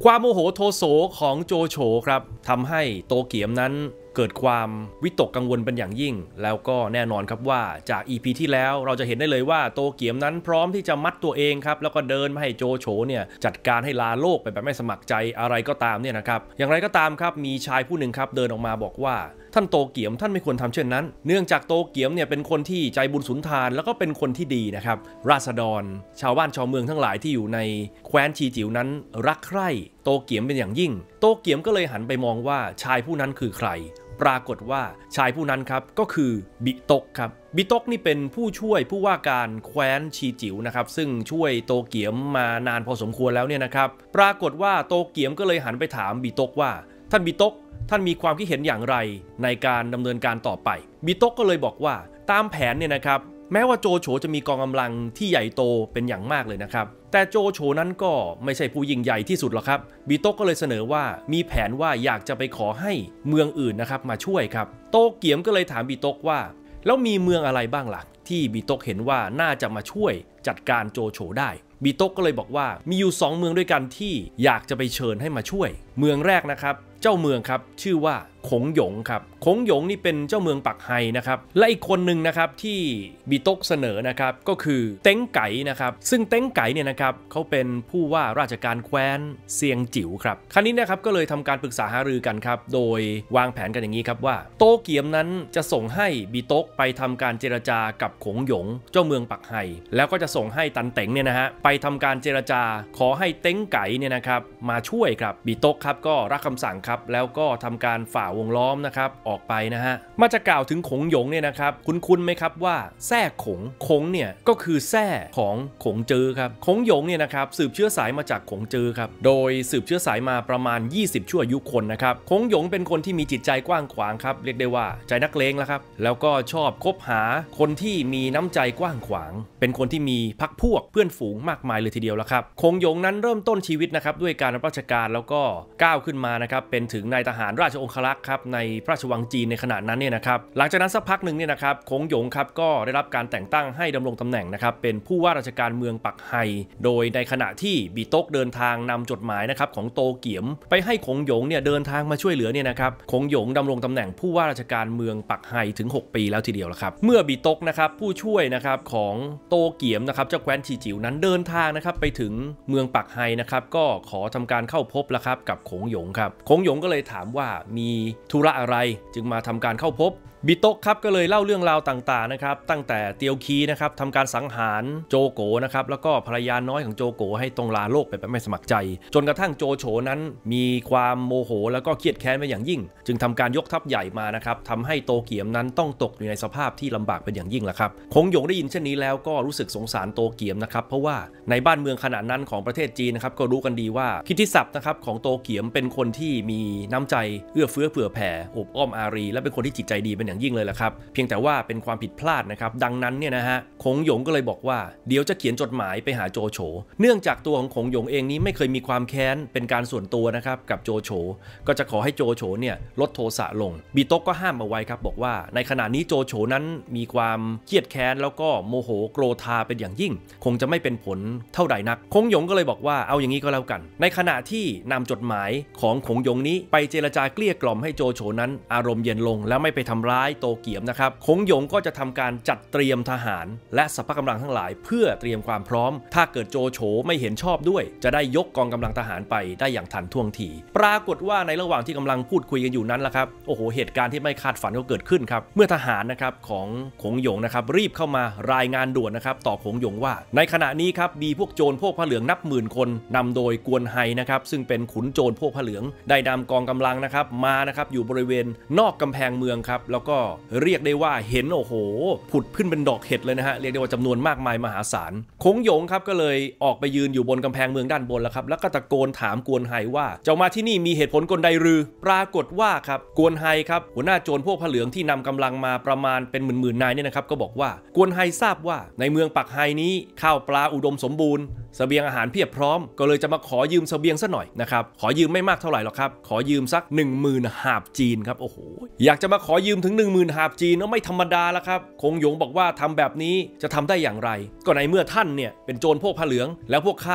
ความโมโหโทโสของโจโฉครับทำให้โตเกียมนั้นเกิดความวิตกกังวลเป็นอย่างยิ่งแล้วก็แน่นอนครับว่าจาก EP ที่แล้วเราจะเห็นได้เลยว่าโตเกียมนั้นพร้อมที่จะมัดตัวเองครับแล้วก็เดินมาให้โจโฉเนี่ยจัดการให้ลาโลกไปแบบไม่สมัครใจอะไรก็ตามเนี่ยนะครับอย่างไรก็ตามครับมีชายผู้หนึ่งครับเดินออกมาบอกว่าท่านโตเกียมท่านไม่ควรทำเช่นนั้นเนื่องจากโตเกียมเนี่ยเป็นคนที่ใจบุญสุนทานแล้วก็เป็นคนที่ดีนะครับราษฎรชาวบ้านชาวเมืองทั้งหลายที่อยู่ในแคว้นชีจิ๋วนั้นรักใคร่โตเกียมเป็นอย่างยิ่งโตเกียมก็เลยหันไปมองว่าชายผู้นั้นคือใครปรากฏว่าชายผู้นั้นครับก็คือบิโตกครับบิโตกนี่เป็นผู้ช่วยผู้ว่าการแคว้นชีจิ๋วนะครับซึ่งช่วยโตเกียมมานานพอสมควรแล้วเนี่ยนะครับปรากฏว่าโตเกียมก็เลยหันไปถามบิโตกว่าท่านบิโตกท่านมีความคิดเห็นอย่างไรในการดำเนินการต่อไปบิโตกก็เลยบอกว่าตามแผนเนี่ยนะครับแม้ว่าโจโฉจะมีกองกำลังที่ใหญ่โตเป็นอย่างมากเลยนะครับแต่โจโฉนั้นก็ไม่ใช่ผู้ยิ่งใหญ่ที่สุดหรอกครับบิโตกก็เลยเสนอว่ามีแผนว่าอยากจะไปขอให้เมืองอื่นนะครับมาช่วยครับโตเกียมก็เลยถามบิโตกว่าแล้วมีเมืองอะไรบ้างล่ะที่บิโตกเห็นว่าน่าจะมาช่วยจัดการโจโฉได้บิโตกก็เลยบอกว่ามีอยู่2เมืองด้วยกันที่อยากจะไปเชิญให้มาช่วยเมืองแรกนะครับเจ้าเมืองครับชื่อว่าขงหยงครับขงหยงนี่เป็นเจ้าเมืองปักไฮนะครับและอีกคนหนึ่งนะครับที่บิโตกเสนอนะครับก็คือเต็งไก่นะครับซึ่งเต็งไก่เนี่ยนะครับเขาเป็นผู้ว่าราชการแคว้นเซียงจิ๋วครับครั้นี้นะครับก็เลยทำการปรึกษาหารือกันครับโดยวางแผนกันอย่างนี้ครับว่าโตเกียมนั้นจะส่งให้บิโตกไปทำการเจรจากับขงหยงเจ้าเมืองปักไฮแล้วก็จะส่งให้ตันเต็งเนี่ยนะฮะไปทำการเจรจาขอให้เต็งไก่เนี่ยนะครับมาช่วยครับบิโตกครับก็รับคำสั่งครับแล้วก็ทำการฝ่าวงล้อมนะครับออกไปนะฮะมาจะกล่าวถึงขงหยงเนี่ยนะครับคุ้นไหมครับว่าแซ่ขงเนี่ยก็คือแซ่ของขงจื้อครับขงหยงเนี่ยนะครับสืบเชื้อสายมาจากขงจื้อครับโดยสืบเชื้อสายมาประมาณ20ชั่วอายุคนนะครับขงหยงเป็นคนที่มีจิตใจกว้างขวางครับเรียกได้ว่าใจนักเลงแล้วครับแล้วก็ชอบคบหาคนที่มีน้ำใจกว้างขวางเป็นคนที่มีพรรคพวกเพื่อนฝูงมากมายเลยทีเดียวแล้วครับขงหยงนั้นเริ่มต้นชีวิตนะครับด้วยการรับราชการแล้วก็ก้าวขึ้นมานะครับเป็นถึงนายทหารราชองครักษ์ครับในพระราชวังจีนในขณะนั้นเนี่ยนะครับหลังจากนั้นสักพักหนึ่งเนี่ยนะครับขงหยงครับก็ได้รับการแต่งตั้งให้ดำรงตำแหน่งนะครับเป็นผู้ว่าราชการเมืองปักไฮโดยในขณะที่บิโตกเดินทางนำจดหมายนะครับของโตเกียมไปให้ขงหยงเนี่ยเดินทางมาช่วยเหลือเนี่ยนะครับขงหยงดำรงตำแหน่งผู้ว่าราชการเมืองปักไฮถึง6ปีแล้วทีเดียวละครับเมื่อบิโตกนะครับผู้ช่วยนะครับของโตเกียมนะครับเจ้าแคว้นชีจิ๋วนั้นเดินทางนะครับไปถึงเมืองปักไฮนะครับก็ขอทำการเข้าพบแล้วครับกับขงหยงครับขงหยงก็เลยถามว่ามีธุระอะไรจึงมาทำการเข้าพบบิโตกครับก็เลยเล่าเรื่องราวต่างๆนะครับตั้งแต่เตียวคีนะครับทำการสังหารโจโกนะครับแล้วก็ภรรยาน้อยของโจโกให้ต้องลาโลกไปแบบไม่สมัครใจจนกระทั่งโจโฉนั้นมีความโมโหแล้วก็เครียดแค้นไปอย่างยิ่งจึงทำการยกทัพใหญ่มานะครับทำให้โตเกียมนั้นต้องตกอยู่ในสภาพที่ลำบากเป็นอย่างยิ่งแหละครับขงหยงได้ยินเช่นนี้แล้วก็รู้สึกสงสารโตเกียมนะครับเพราะว่าในบ้านเมืองขณะนั้นของประเทศจีนนะครับก็รู้กันดีว่ากิตติศัพท์นะครับของโตเกียมเป็นคนที่มีน้ำใจเอื้อเฟื้อเผื่อแผ่อบอ้อมอารีและเป็นคนที่จิตใจดีเป็นอย่างยิ่งเลยแหละครับเพียงแต่ว่าเป็นความผิดพลาดนะครับดังนั้นเนี่ยนะฮะขงหยงก็เลยบอกว่าเดี๋ยวจะเขียนจดหมายไปหาโจโฉเนื่องจากตัวของขงหยงเองนี้ไม่เคยมีความแค้นเป็นการส่วนตัวนะครับกับโจโฉก็จะขอให้โจโฉเนี่ยลดโทสะลงบิโตกก็ห้ามเอาไว้ครับบอกว่าในขณะนี้โจโฉนั้นมีความเครียดแค้นแล้วก็โมโหโกรธาเป็นอย่างยิ่งคงจะไม่เป็นผลเท่าใดนักขงหยงก็เลยบอกว่าเอาอย่างนี้ก็แล้วกันในขณะที่นำจดหมายของขงหยงนี้ไปเจรจาเกลี้ยกล่อมให้โจโฉนั้นอารมณ์เย็นลงแล้วไม่ไปทำร้ายโตเกียมนะครับขงหยงก็จะทำการจัดเตรียมทหารและสรรพกำลังทั้งหลายเพื่อเตรียมความพร้อมถ้าเกิดโจโฉไม่เห็นชอบด้วยจะได้ยกกองกำลังทหารไปได้อย่างทันท่วงทีปรากฏว่าในระหว่างที่กำลังพูดคุยกันอยู่นั้นแหละครับโอ้โหเหตุการณ์ที่ไม่คาดฝันก็เกิดขึ้นครับเมื่อทหารนะครับของขงหยงนะครับรีบเข้ามารายงานด่วนนะครับต่อขงหยงว่าในขณะนี้ครับมีพวกโจรพวกผ้าเหลืองนับหมื่นคนนำโดยกวนไฮนะครับซึ่งเป็นขุนโจรพวกผ้าเหลืองได้นำกองกำลังนะครับมานะครับอยู่บริเวณนอกกำแพงเมืองครับแล้วก็เรียกได้ว่าเห็นโอ้โหผุดขึ้นเป็นดอกเห็ดเลยนะฮะเรียกได้ว่าจำนวนมากมายมหาศาลขงหยงครับก็เลยออกไปยืนอยู่บนกำแพงเมืองด้านบนแล้วครับแล้วก็ตะโกนถามกวนไฮว่าเจ้ามาที่นี่มีเหตุผลกลใดหรือปรากฏว่าครับกวนไฮครับหัวหน้าโจรพวกผ้าเหลืองที่นำกำลังมาประมาณเป็นหมื่นนายเนี่ยนะครับก็บอกว่ากวนไฮทราบว่าในเมืองปักไฮนี้ข้าวปลาอุดมสมบูรณ์เสบียงอาหารเพียบพร้อมก็เลยจะมาขอยืมเสบียงซะหน่อยนะครับขอยืมไม่มากเท่าไหร่หรอกครับขอยืมสัก 10,000 หาบจีนครับโอ้โหอยากจะมาขอยืมถึง 10,000 หาบจีนก็ไม่ธรรมดาแล้วครับขงหยงบอกว่าทำแบบนี้จะทำได้อย่างไรก็ในเมื่อท่านเนี่ยเป็นโจรพวกผ้าเหลืองแล้วพวกข้าเนี่ย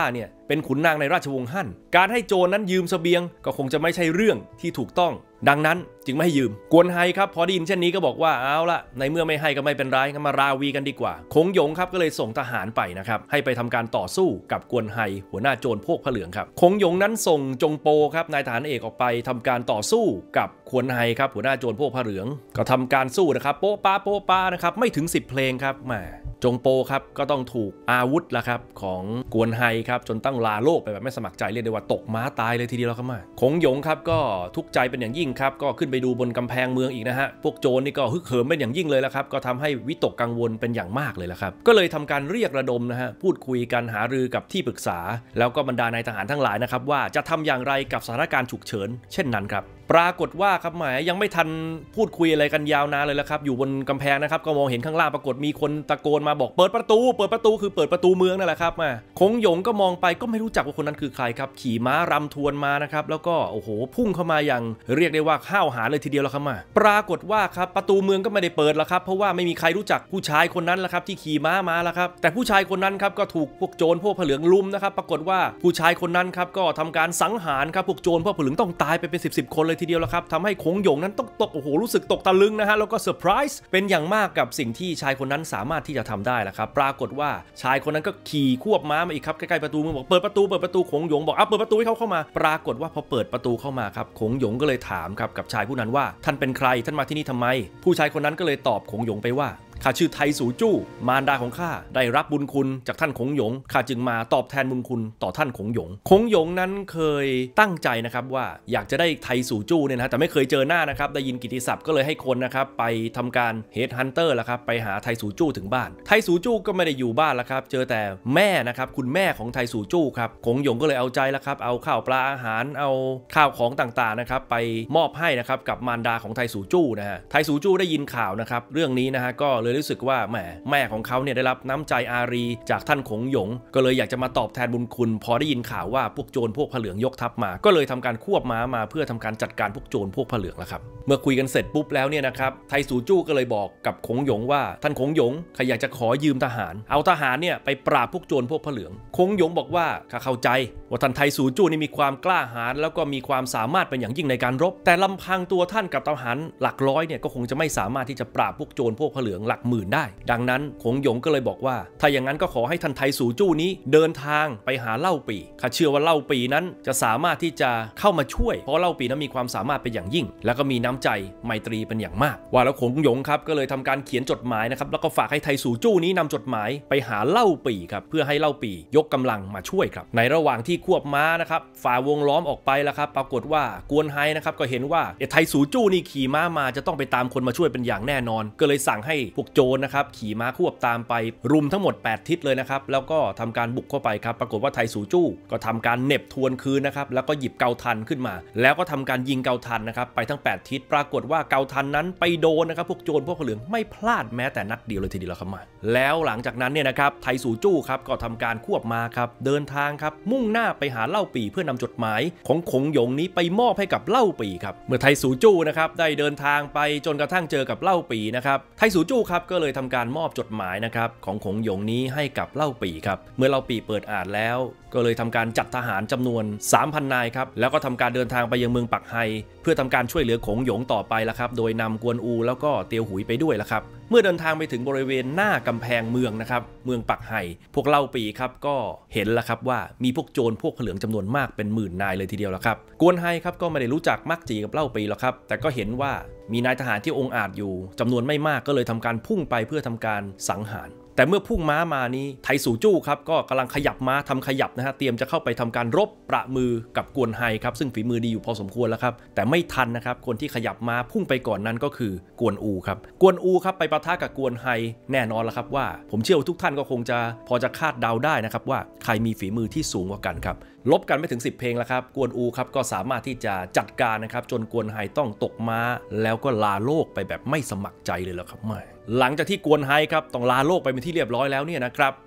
เป็นขุนนางในราชวงศ์ฮั่นการให้โจรนั้นยืมเสบียงก็คงจะไม่ใช่เรื่องที่ถูกต้องดังนั้นจึงไม่ให้ยืมกวนไฮครับพอได้ยินเช่นนี้ก็บอกว่าเอาละในเมื่อไม่ให้ก็ไม่เป็นไรก็มาราวีกันดีกว่าคงหยงครับก็เลยส่งทหารไปนะครับให้ไปทำการต่อสู้กับกวนไฮหัวหน้าโจรพวกผ้าเหลืองครับคงหยงนั้นส่งจงโปครับนายทหารเอกออกไปทำการต่อสู้กับกวนไฮครับหัวหน้าโจรพวกผ้าเหลืองก็ทำการสู้นะครับโป๊ะป้านะครับไม่ถึง10เพลงครับแหมจงโปครับก็ต้องถูกอาวุธละครับของกวนไฮครับจนต้องลาโลกไปแบบไม่สมัครใจเรียกได้ว่าตกม้าตายเลยทีเดียวแล้วครับมาคงหยงครับก็ทุกข์ใจเป็นอย่างยิ่งครับก็ขึ้นไปดูบนกำแพงเมืองอีกนะฮะพวกโจรนี่ก็ฮึกเหิมเป็นอย่างยิ่งเลยละครับก็ทำให้วิตกกังวลเป็นอย่างมากเลยละครับก็เลยทำการเรียกระดมนะฮะพูดคุยกันหารือกับที่ปรึกษาแล้วก็บรรดานายทหารทั้งหลายนะครับว่าจะทำอย่างไรกับสถานการณ์ฉุกเฉินเช่นนั้นครับปรากฏว่าครับหมายยังไม่ทันพูดคุยอะไรกันยาวนานเลยละครับอยู่บนกำแพงนะครับก็มองเห็นข้างล่างปรากฏมีคนตะโกนมาบอกเปิดประตูคือเปิดประตูเมืองนั่นแหละครับมาคงหยงก็มองไปก็ไม่รู้จักว่าคนนั้นคือใครครับขี่ม้ารำทวนมานะครับแล้วก็โอ้โหพุ่งเข้ามาอย่างเรียกได้ว่าห้าวหาญเลยทีเดียวแล้วครับมาปรากฏว่าครับประตูเมืองก็ไม่ได้เปิดแล้วครับเพราะว่าไม่มีใครรู้จักผู้ชายคนนั้นละครับที่ขี่ม้ามาแล้วครับแต่ผู้ชายคนนั้นครับก็ถูกพวกโจรพวกผ้าเหลืองลุมนะครับปรากฏว่าผู้ชายคนนั้นครับก็ทำการสังหารครับพวกโจรพวกผ้าเหลืองต้องตายไปเป็น10คนเลยทีเดียวแล้วครับทำให้คงหยงนั้นต้องตกโอ้โหรู้สึกตกตะลึงนะฮะแล้วก็เซอร์ไพรส์เป็นอย่างมากกับสิ่งที่ชายคนนั้นสามารถที่จะทำได้ละครับปรากฏว่าชายคนนั้นก็ขี่ควบม้ามาอีกครับใกล้ๆประตูมึงบอกเปิดประตูคงหยงบอกเปิดประตูให้เขาเข้ามาปรากฏว่าพอเปิดประตูเข้ามาครับคงหยงก็เลยถามครับกับชายผู้นั้นว่าท่านเป็นใครท่านมาที่นี่ทำไมผู้ชายคนนั้นก็เลยตอบคงหยงไปว่าข้าชื่อไทสูจู้มารดาของข้าได้รับบุญคุณจากท่านคงหยงข้าจึงมาตอบแทนบุญคุณต่อท่านคงหยงคงหยงนั้นเคยตั้งใจนะครับว่าอยากจะได้ไทสูจู้เนี่ยนะแต่ไม่เคยเจอหน้านะครับได้ยินกิตติศัพท์ก็เลยให้คนนะครับไปทำการเฮดฮันเตอร์แล้วครับไปหาไทสูจู้ถึงบ้านไทสูจู้ก็ไม่ได้อยู่บ้านแล้วครับเจอแต่แม่นะครับคุณแม่ของไทสูจู้ครับคงหยงก็เลยเอาใจแล้วครับเอาข้าวปลาอาหารเอาข้าวของต่างๆนะครับไปมอบให้นะครับกับมารดาของไทสูจู้นะฮะไทสูจู้ได้ยินข่าวนะครับเรื่องนี้นะฮะก็เลยรู้สึกว่าแม่ของเขาเนี่ยได้รับน้ำใจอารีจากท่านคงหยงก็เลยอยากจะมาตอบแทนบุญคุณพอได้ยินข่าวว่าพวกโจรพวกผ้าเหลืองยกทัพมาก็เลยทำการควบม้ามาเพื่อทำการจัดการพวกโจรพวกผ้าเหลืองแล้วครับเมื่อคุยกันเสร็จปุ๊บแล้วเนี่ยนะครับไทสูจู้ก็เลยบอกกับคงหยงว่าท่านคงหยงข้าอยากจะขอยืมทหารเอาทหารเนี่ยไปปราบพวกโจรพวกผ้าเหลืองคงหยงบอกว่าข้าเข้าใจว่าท่านไทสูจู้นี่มีความกล้าหาญแล้วก็มีความสามารถเป็นอย่างยิ่งในการรบแต่ลำพังตัวท่านกับทหารหลักร้อยเนี่ยก็คงจะไม่สามารถที่จะปราบพวกโจรพวกผ้าเหลืองหลักหมื่นได้ดังนั้นคงหยงก็เลยบอกว่าถ้าอย่างนั้นก็ขอให้ท่านไทสูจู้นี้เดินทางไปหาเล่าปี่ข้าเชื่อว่าเล่าปี่นั้นจะสามารถที่จะเข้ามาช่วยเพราะเล่าปี่นั้นมีความสามารถเป็นอย่างยิ่งแล้วก็มีน้ำใจไมตรีเป็นอย่างมากว่าแล้วคงหยงครับก็เลยทำการเขียนจดหมายนะครับแล้วก็ฝากให้ไทสูจู้นี้นำจดหมายไปหาเล่าปี่ครับเพื่อให้เล่าปี่ยกกำลังมาช่วยครับในระหว่างที่ควบม้านะครับฝ่าวงล้อมออกไปแล้วครับปรากฏว่ากวนไฮนะครับก็เห็นว่าไทสูจู้นี่ขี่ม้ามาจะต้องไปตามคนมาช่วยเป็นอย่างแน่นอนก็เลยสั่งให้พวกโจรนะครับขี่ม้าควบตามไปรุมทั้งหมด8ทิศเลยนะครับแล้วก็ทำการบุกเข้าไปครับปรากฏว่าไทสูจู้ก็ทำการเหน็บทวนคืนนะครับแล้วก็หยิบเกาทันขึ้นมาแล้วก็ทำการยิงเกาทันนะครับไปทั้ง8ทิศปรากฏว่าเกาทันนั้นไปโดนนะครับพวกโจรพวกผ้าเหลืองไม่พลาดแม้แต่นัดเดียวเลยทีเดียวแล้วครับมาแล้วหลังจากนั้นเนี่ยนะครับไทสูจู้ครับก็ทำการควบมาครับเดินทางครับมุ่งหน้าไปหาเล่าปี่เพื่อนำจดหมายของคงหยงนี้ไปมอบให้กับเล่าปี่ครับเมื่อไทสูจู้นะครับได้เดินทางไปจนกระทั่งเจอกับเล่าปี่นะครับไทสูจู้ครับก็เลยทำการมอบจดหมายนะครับของคงหยงนี้ให้กับเล่าปี่ครับเมื่อเล่าปี่เปิดอ่านแล้วก็เลยทำการจัดทหารจำนวน 3,000 นายครับแล้วก็ทำการเดินทางไปยังเมืองปักไฮเพื่อทำการช่วยเหลือคงหยงต่อไปละครับโดยนำกวนอูแล้วก็เตียวหุยไปด้วยละครับเมื่อเดินทางไปถึงบริเวณหน้ากำแพงเมืองนะครับเมืองปักไฮพวกเล่าปี่ครับก็เห็นละครับว่ามีพวกโจรพวกผ้าเหลืองจำนวนมากเป็นหมื่นนายเลยทีเดียวละครับกวนไฮครับก็ไม่ได้รู้จักมักจีกับเล่าปี่หรอกครับแต่ก็เห็นว่ามีนายทหารที่องอาจอยู่จำนวนไม่มากก็เลยทำการพุ่งไปเพื่อทำการสังหารแต่เมื่อพุ่งม้ามานี้ไทสูจู้ครับก็กำลังขยับม้าทำขยับนะฮะเตรียมจะเข้าไปทำการรบประมือกับกวนไฮครับซึ่งฝีมือดีอยู่พอสมควรแล้วครับแต่ไม่ทันนะครับคนที่ขยับม้าพุ่งไปก่อนนั้นก็คือกวนอูครับกวนอูครับไปปะทะกับกวนไฮแน่นอนแล้วครับว่าผมเชื่อว่าทุกท่านก็คงจะพอจะคาดเดาได้นะครับว่าใครมีฝีมือที่สูงกว่ากันครับลบกันไม่ถึง10เพลงแล้วครับกวนอูครับก็สามารถที่จะจัดการนะครับจนกวนไฮต้องตกม้าแล้วก็ลาโลกไปแบบไม่สมัครใจเลยแล้วครับไม่หลังจากที่กวนไฮครับต้องลาโลกไปเป็นที่เรียบร้อยแล้วเนี่ยนะครับ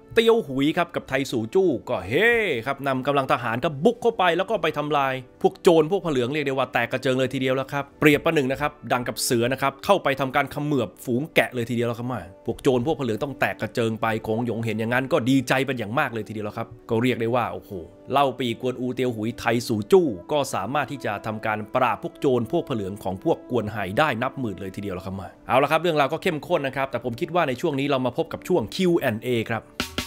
เตียวหุยครับกับไทสูจู้ก็เฮ้ครับนำกำลังทหารก็บุกเข้าไปแล้วก็ไปทำลายพวกโจรพวกผเหลืองเรียกได้ว่าแตกกระเจิงเลยทีเดียวแล้วครับเปรียบประหนึ่งนะครับดังกับเสือนะครับเข้าไปทำการเขมือบฝูงแกะเลยทีเดียวแล้วครับพวกโจรพวกผเหลืองต้องแตกกระเจิงไปคงหยงเห็นอย่างนั้นก็ดีใจเป็นอย่างมากเลยทีเดียวแล้วครับก็เรียกได้ว่าโอ้โหเล่าปีกวนอูเตียวหุยไทสูจู้ก็สามารถที่จะทำการปราบพวกโจรพวกผเหลืองของพวกกวนไห่ได้นับหมื่นเลยทีเดียวแล้วครับเอาละครับเรื่องราวก็เข้มข้นนะครับแต่ผมคิดว่าในช่วงนี้เรามาพบกับช่วง Q&A ครับ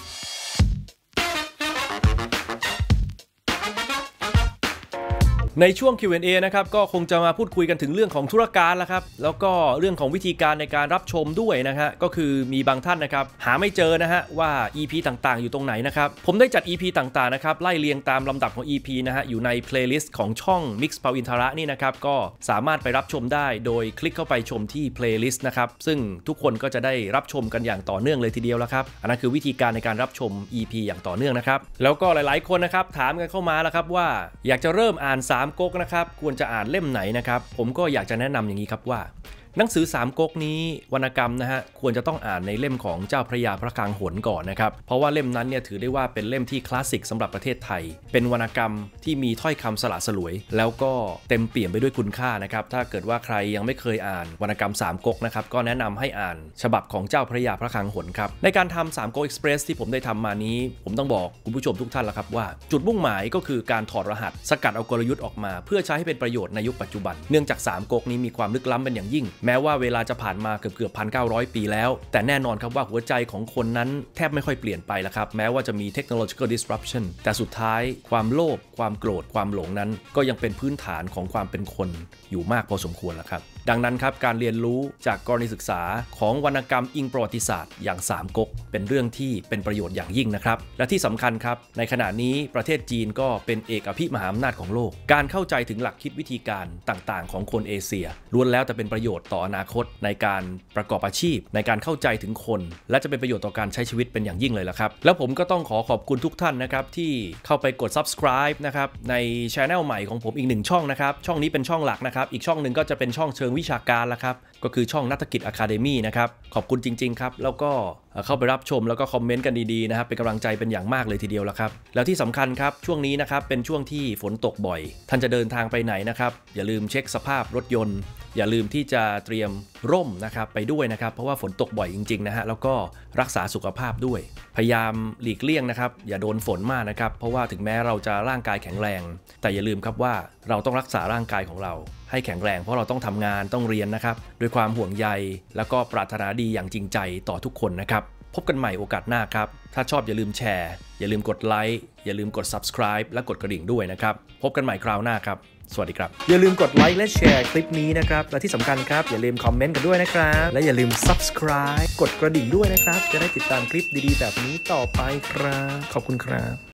ในช่วง Q&A นะครับก็คงจะมาพูดคุยกันถึงเรื่องของธุรการแล้วครับแล้วก็เรื่องของวิธีการในการรับชมด้วยนะฮะก็คือมีบางท่านนะครับหาไม่เจอนะฮะว่า EP ต่างๆอยู่ตรงไหนนะครับผมได้จัด EP ต่างๆนะครับไล่เรียงตามลำดับของ EP นะฮะอยู่ใน playlist ของช่อง Mix Pawintara นี่นะครับก็สามารถไปรับชมได้โดยคลิกเข้าไปชมที่ playlist นะครับซึ่งทุกคนก็จะได้รับชมกันอย่างต่อเนื่องเลยทีเดียวแล้วครับอันนั้นคือวิธีการในการรับชม EP อย่างต่อเนื่องนะครับแล้วก็หลายๆคนนะครับถามกันเข้ามาแล้วครับว่าอยากจะเริ่มอ่าน3ก๊กนะครับควรจะอ่านเล่มไหนนะครับผมก็อยากจะแนะนำอย่างนี้ครับว่าหนังสือ3ก๊กนี้วรรณกรรมนะฮะควรจะต้องอ่านในเล่มของเจ้าพระยาพระคลังหนก่อนนะครับเพราะว่าเล่มนั้นเนี่ยถือได้ว่าเป็นเล่มที่คลาสสิกสำหรับประเทศไทยเป็นวรรณกรรมที่มีถ้อยคำสละสลวยแล้วก็เต็มเปี่ยมไปด้วยคุณค่านะครับถ้าเกิดว่าใครยังไม่เคยอ่านวรรณกรรม3ก๊กนะครับก็แนะนำให้อ่านฉบับของเจ้าพระยาพระคลังหนครับในการทำ3ก๊กเอ็กซ์เพรสที่ผมได้ทำมานี้ผมต้องบอกคุณผู้ชมทุกท่านแล้วครับว่าจุดมุ่งหมายก็คือการถอดรหัสสกัดเอากลยุทธ์ออกมาเพื่อใช้ให้เป็นประโยชน์ในยุคปัจจุบันเนื่องจาก3ก๊กนี้มีความลึกล้ำเป็นอย่างยิ่งแม้ว่าเวลาจะผ่านมาเกือบ 1,900 ปีแล้วแต่แน่นอนครับว่าหัวใจของคนนั้นแทบไม่ค่อยเปลี่ยนไปแล้วครับแม้ว่าจะมี technological disruption แต่สุดท้ายความโลภความโกรธความหลงนั้นก็ยังเป็นพื้นฐานของความเป็นคนอยู่มากพอสมควรแล้วครับดังนั้นครับการเรียนรู้จากกรณีศึกษาของวรรณกรรมอิงประวัติศาสตร์อย่าง3ก๊กเป็นเรื่องที่เป็นประโยชน์อย่างยิ่งนะครับและที่สำคัญครับในขณะนี้ประเทศจีนก็เป็นเอกอภิมหาอำนาจของโลกการเข้าใจถึงหลักคิดวิธีการต่างๆของคนเอเชียล้วนแล้วแต่เป็นประโยชน์ต่ออนาคตในการประกอบอาชีพในการเข้าใจถึงคนและจะเป็นประโยชน์ต่อการใช้ชีวิตเป็นอย่างยิ่งเลยละครับแล้วผมก็ต้องขอบคุณทุกท่านนะครับที่เข้าไปกด subscribe นะครับใน channel ใหม่ของผมอีก1ช่องนะครับช่องนี้เป็นช่องหลักนะครับอีกช่องหนึ่งก็จะเป็นช่องเชิงวิชาการละครับก็คือช่องนัฐกิจ Academy นะครับขอบคุณจริงๆครับแล้วก็เข้าไปรับชมแล้วก็คอมเมนต์กันดีๆนะครับเป็นกำลังใจเป็นอย่างมากเลยทีเดียวละครับแล้วที่สำคัญครับช่วงนี้นะครับเป็นช่วงที่ฝนตกบ่อยท่านจะเดินทางไปไหนนะครับอย่าลืมเช็คสภาพรถยนต์อย่าลืมที่จะเตรียมร่มนะครับไปด้วยนะครับเพราะว่าฝนตกบ่อยจริงๆนะฮะแล้วก็รักษาสุขภาพด้วยพยายามหลีกเลี่ยงนะครับอย่าโดนฝนมากนะครับเพราะว่าถึงแม้เราจะร่างกายแข็งแรงแต่อย่าลืมครับว่าเราต้องรักษาร่างกายของเราให้แข็งแรงเพราะเราต้องทำงานต้องเรียนนะครับด้วยความห่วงใยแล้วก็ปรารถนาดีอย่างจริงใจต่อทุกคนนะครับพบกันใหม่โอกาสหน้าครับถ้าชอบอย่าลืมแชร์อย่าลืมกดไลค์อย่าลืมกด subscribe และกดกระดิ่งด้วยนะครับพบกันใหม่คราวหน้าครับสวัสดีครับอย่าลืมกดไลค์และแชร์คลิปนี้นะครับและที่สำคัญครับอย่าลืมคอมเมนต์กันด้วยนะครับและอย่าลืม subscribe กดกระดิ่งด้วยนะครับจะได้ติดตามคลิปดีๆแบบนี้ต่อไปครับขอบคุณครับ